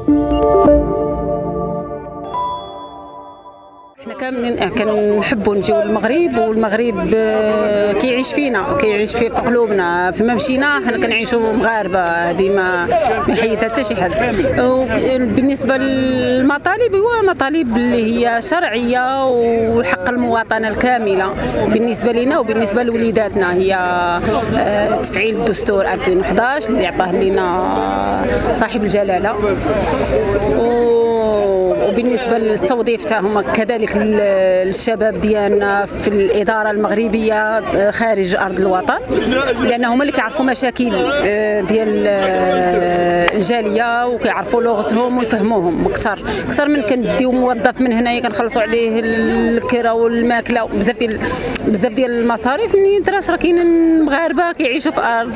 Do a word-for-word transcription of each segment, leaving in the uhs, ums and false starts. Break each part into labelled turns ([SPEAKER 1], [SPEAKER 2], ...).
[SPEAKER 1] حنا كاملين كنحبوا نجيو للمغرب، والمغرب كيعيش فينا، كيعيش في قلوبنا. فيما مشينا حنا كنعيشوا مغاربه، هذه ما ما حيدها حتى شي حد. بالنسبه للمطالب، هو مطالب اللي هي شرعيه وحق المواطنه الكامله بالنسبه لنا وبالنسبه لوليداتنا، هي تفعيل الدستور ألفين وحداش اللي عطاه لنا صاحب الجلاله، وبالنسبه للتوظيف تاعهم كذلك للشباب ديالنا في الاداره المغربيه خارج ارض الوطن، لان هما اللي كيعرفوا مشاكل ديال الجاليه وكيعرفوا لغتهم ويفهموهم اكثر اكثر من كنديو موظف من هنايا كنخلصوا عليه الكرا والماكله وبزاف ديال بزاف ديال المصاريف. من دراس راه كاينين مغاربه كيعيشوا في ارض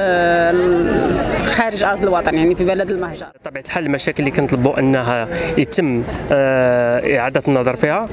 [SPEAKER 1] خارج ارض الوطن، يعني في بلد المهجر.
[SPEAKER 2] بطبيعه الحال المشاكل اللي كنطلبوا انها يتم اعاده النظر فيها،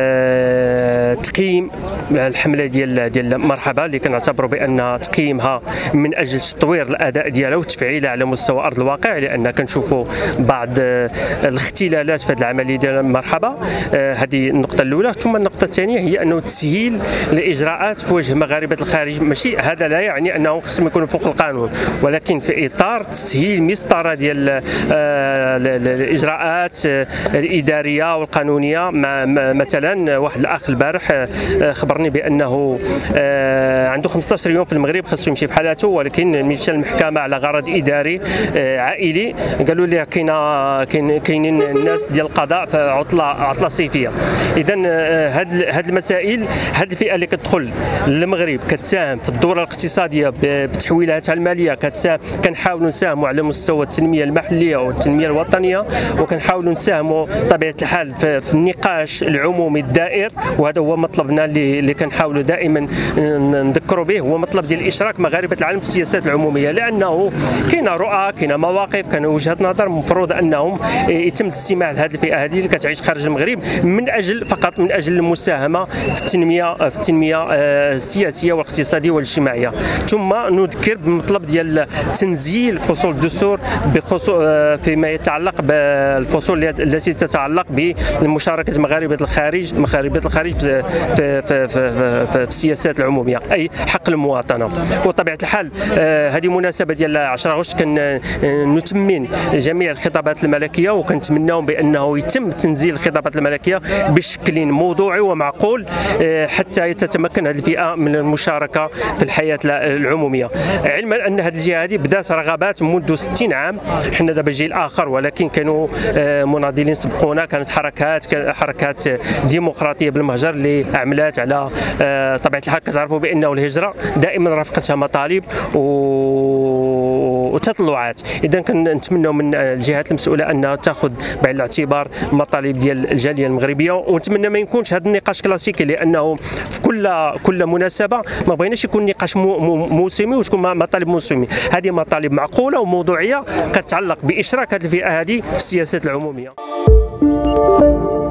[SPEAKER 2] تقييم الحمله ديال ديال مرحبا اللي كنعتبروا بان تقييمها من اجل تطوير الاداء ديالها وتفعيلها على مستوى ارض الواقع، لان كنشوفوا بعض الاختلالات في هذه العمليه ديال مرحبا. هذه النقطه الاولى. ثم النقطه الثانيه هي انه تسهيل الاجراءات في وجه مغاربه الخارج. ماشي هذا لا يعني انهم خصهم يكونوا فوق القانون، ولكن في اطار تسهيل مسطره ديال الاجراءات الاداريه والقانونيه. مثلا واحد الاخ البارح خبرني بانه عنده خمسطاش يوم في المغرب خاصو يمشي بحالاته، ولكن مشى للمحكمه على غرض اداري عائلي، قالوا ليه كاينه كاينين الناس ديال القضاء في عطله عطله صيفيه. اذا هاد هاد المسائل، هاد الفئه اللي كتدخل للمغرب كتساهم في الدوره الاقتصاديه بتحويلاتها الماليه، كتساهم كنحاولوا نساهموا على مستوى التنميه المحليه والتنميه الوطنيه، وكنحاولوا نساهموا طبيعه الحال في النقاش العمومي الدائر. وهذا هو مطلبنا اللي, اللي كنحاولوا دائما نذكروا به، هو مطلب ديال اشراك مغاربه العالم في السياسات العموميه، لانه كاينه رؤى، كاينه مواقف، كاينه وجهات نظر المفروض انهم يتم الاستماع لهذه الفئه هذه اللي كتعيش خارج المغرب من اجل فقط من اجل المساهمه في التنميه في التنميه السياسيه والاقتصاديه والاجتماعيه. ثم نذكر بمطلب ديال تنزيل فصول الدستور بخصوص فيما يتعلق بالفصول التي تتعلق بمشاركه مغاربه الخارج مغاربه الخارج في في في, في, في السياسات العموميه، اي حق المواطنه. وطبيعه الحال هذه مناسبه ديال عشرة غشت كنتمن جميع الخطابات الملكيه، وكنتمناو بانه يتم تنزيل الخطابات الملكيه بشكل موضوعي ومعقول حتى تتمكن هذه الفئه من المشاركه في الحياه العموميه. علما ان هذه الجهه هذه بدات رغبات منذ ستين عام، حنا دابا جيل اخر، ولكن كانوا مناضلين سبقونا، كانت حركات حركات ديمقراطيه بالمهجر اللي عملات على طبيعه الحال. كتعرفوا بانه الهجره دائما رافقتها مطالب وتطلعات. اذا كنتمنوا من الجهات المسؤوله انها تاخذ بعين الاعتبار المطالب ديال الجاليه المغربيه، ونتمنى ما يكونش هذا النقاش كلاسيكي، لانه في كل كل مناسبه ما بغيناش يكون نقاش موسمي وتكون مطالب موسمي. هذه مطالب معقوله وموضوعيه كتتعلق باشراك هذه الفئه هذه في السياسات العموميه.